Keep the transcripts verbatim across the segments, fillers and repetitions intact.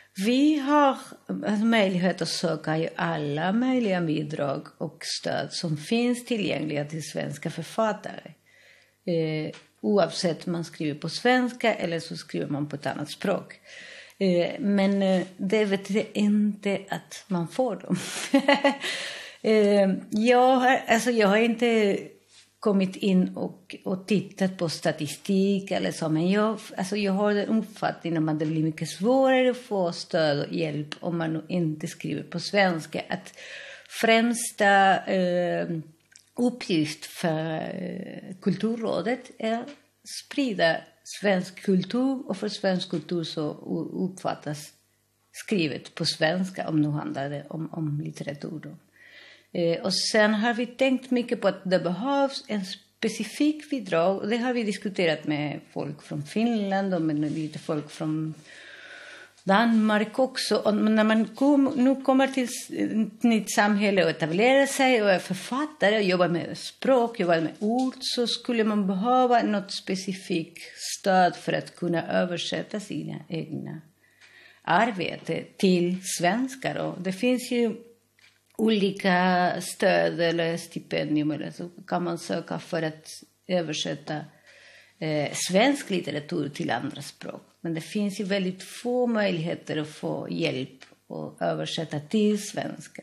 Vi har möjlighet att söka i alla möjliga bidrag och stöd som finns tillgängliga till svenska författare. Eh, oavsett om man skriver på svenska eller så skriver man på ett annat språk. Eh, men eh, det vet jag inte att man får dem. eh, jag, har, alltså jag har inte kommit in och, och tittat på statistik eller så, men jag, alltså jag har den uppfattningen att det blir mycket svårare att få stöd och hjälp om man inte skriver på svenska. Att främsta eh, uppgift för eh, Kulturrådet är att sprida svensk kultur, och för svensk kultur så uppfattas skrivet på svenska, om nu handlar det om, om litteratur då. Eh, och sen har vi tänkt mycket på att det behövs en specifik bidrag, och det har vi diskuterat med folk från Finland och med lite folk från Danmark också. Och när man kom, nu kommer till ett nytt samhälle och etablerar sig och är författare och jobbar med språk, jobbar med ord, så skulle man behöva något specifikt stöd för att kunna översätta sina egna arbete till svenska. Och det finns ju olika stöd eller stipendium eller så kan man söka för att översätta eh, svensk litteratur till andra språk. Men det finns ju väldigt få möjligheter att få hjälp och översätta till svenska.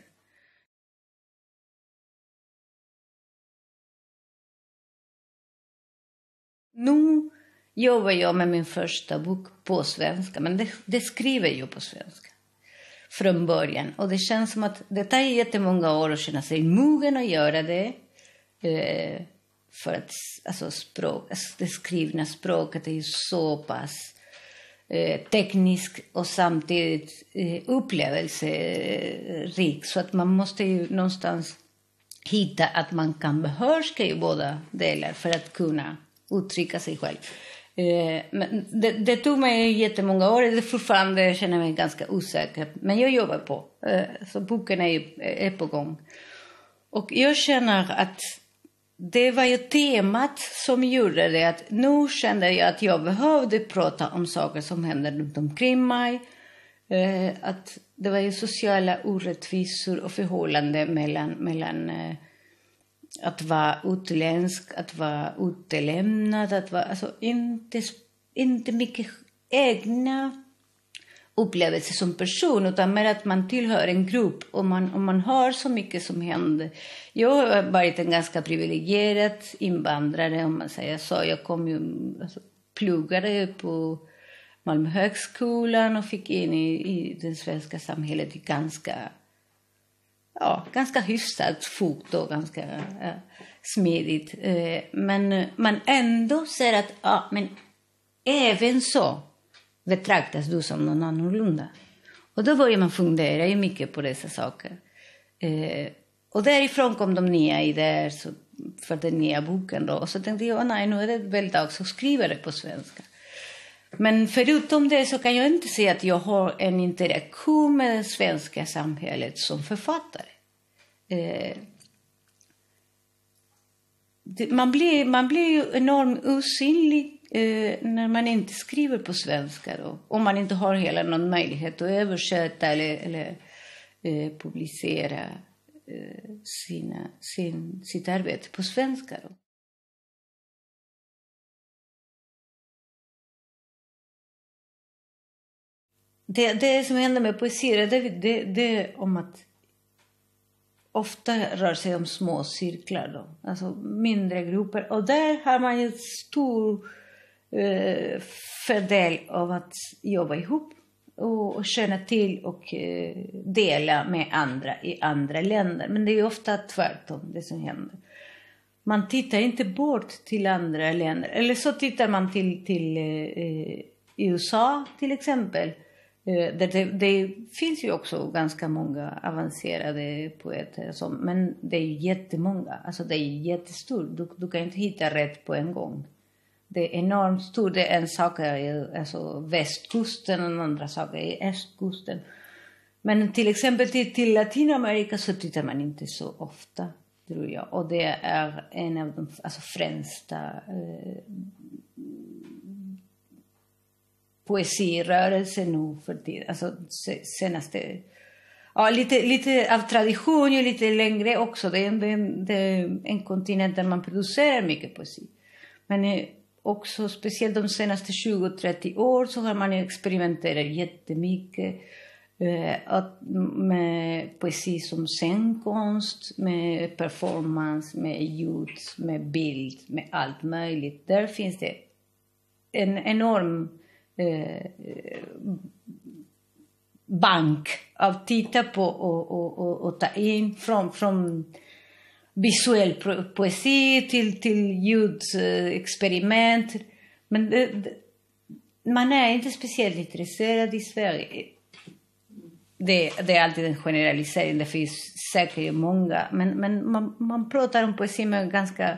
Nu jobbar jag med min första bok på svenska, men det, det skriver jag på svenska från början. Och det känns som att det tar jättemånga år att känna sig mogen att göra det. Eh, för att alltså, språk, alltså, det skrivna språket är ju så pass eh, tekniskt och samtidigt eh, upplevelserik. Så att man måste ju någonstans hitta att man kan behärska i båda delar för att kunna uttrycka sig själv. Eh, men det, det tog mig jättemånga år. Det fortfarande känner mig ganska osäker. Men jag jobbar på. Eh, så boken är, är på gång. Och jag känner att det var ju temat som gjorde det. Att nu kände jag att jag behövde prata om saker som händer runt omkring mig. Eh, att det var ju sociala orättvisor och förhållanden mellan... mellan eh, att vara utländsk, att vara utelämnad, att vara alltså inte, inte mycket egna upplevelser som person, utan mer att man tillhör en grupp och man, och man har så mycket som händer. Jag har varit en ganska privilegierad invandrare, om man säger så. Jag kom ju, alltså, pluggade på Malmö högskolan och fick in i, i det svenska samhället i ganska... Ja, ganska hyfsat fort och ganska äh, smidigt. Eh, men man ändå ser att ja, men även så betraktas du som någon annorlunda. Och då börjar man fundera ju mycket på dessa saker. Eh, och därifrån kom de nya idéer så, för den nya boken. Då. Och så tänkte jag, nej, nu är det väl dags att skriva det på svenska. Men förutom det så kan jag inte säga att jag har en interaktion med det svenska samhället som författare. Eh, det, man, blir, man blir ju enormt osynlig eh, när man inte skriver på svenska. Då. Om man inte har hela någon möjlighet att översätta eller, eller eh, publicera eh, sina, sin, sitt arbete på svenska. Då. Det, det som händer med poesi det, det, det är om att ofta rör sig om små cirklar då, alltså mindre grupper, och där har man ju stor eh, fördel av att jobba ihop och, och känna till och eh, dela med andra i andra länder. Men det är ju ofta tvärtom det som händer. Man tittar inte bort till andra länder, eller så tittar man till, till eh, U S A till exempel. Det, det, det finns ju också ganska många avancerade poeter, som, men det är ju jättemånga. Alltså det är jättestort. Du, du kan inte hitta rätt på en gång. Det är enormt stort. Det är en sak är alltså västkusten och en andra sak är östkusten. Men till exempel till, till Latinamerika så tittar man inte så ofta, tror jag. Och det är en av de alltså, främsta... Eh, poesirörelse nu för tiden. Alltså senaste... Ja, lite, lite av tradition och lite längre också. Det är, det, det är en kontinent där man producerar mycket poesi. Men också speciellt de senaste tjugo till trettio år så har man experimenterat jättemycket eh, med poesi som scenkonst, med performance, med ljud, med bild, med allt möjligt. Där finns det en enorm eh, bank av titta på och, och, och, och ta in från, från visuell poesi till, till ljudexperiment. Men det, det, man är inte speciellt intresserad i Sverige. Det, det är alltid en generalisering, det finns säkert många. Men, men man, man pratar om poesi med ganska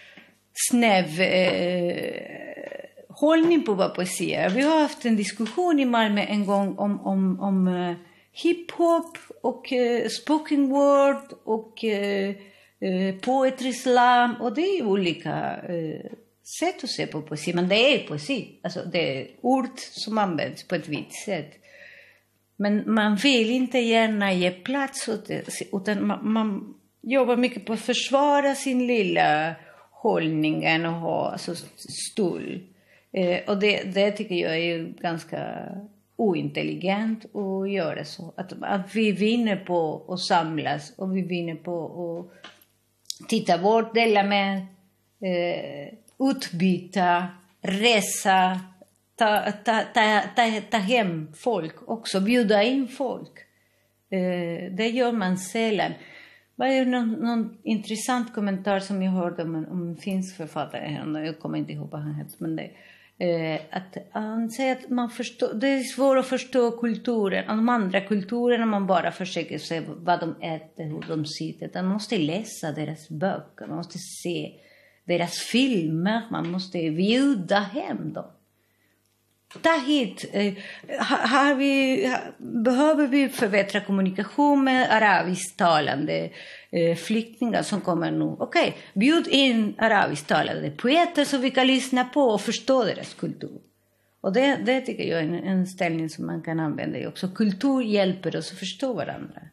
snäv eh, hållning på vad poesi är. Vi har haft en diskussion i Malmö en gång om, om, om uh, hiphop och uh, spoken word och uh, uh, poetry slam. Och det är olika uh, sätt att se på poesi. Men det är poesi. Alltså det är ord som används på ett vitt sätt. Men man vill inte gärna ge plats åt det. Utan man, man jobbar mycket på att försvara sin lilla hållningen och ha alltså, stol. Eh, och det, det tycker jag är ganska ointelligent att göra så. Att, att vi vinner på att samlas och vi vinner på att titta bort, dela med, eh, utbyta, resa, ta, ta, ta, ta, ta hem folk också, bjuda in folk. Eh, det gör man sällan. Det var någon, någon intressant kommentar som jag hörde om en, om en finsk författare. Jag kommer inte ihåg vad han hette, men det Eh, att han säger att man förstår, det är svårt att förstå kulturen, de andra kulturerna, man bara försöker se vad de äter, hur de sitter. Man måste läsa deras böcker, man måste se deras filmer, man måste bjuda hem dem. Ta hit, eh, har vi, behöver vi förbättra kommunikation med arabisktalande eh, flyktingar som kommer nu. Okej, okay, bjud in arabisktalande poeter så vi kan lyssna på och förstå deras kultur. Och det, det tycker jag är en, en ställning som man kan använda också. Kultur hjälper oss att förstå varandra.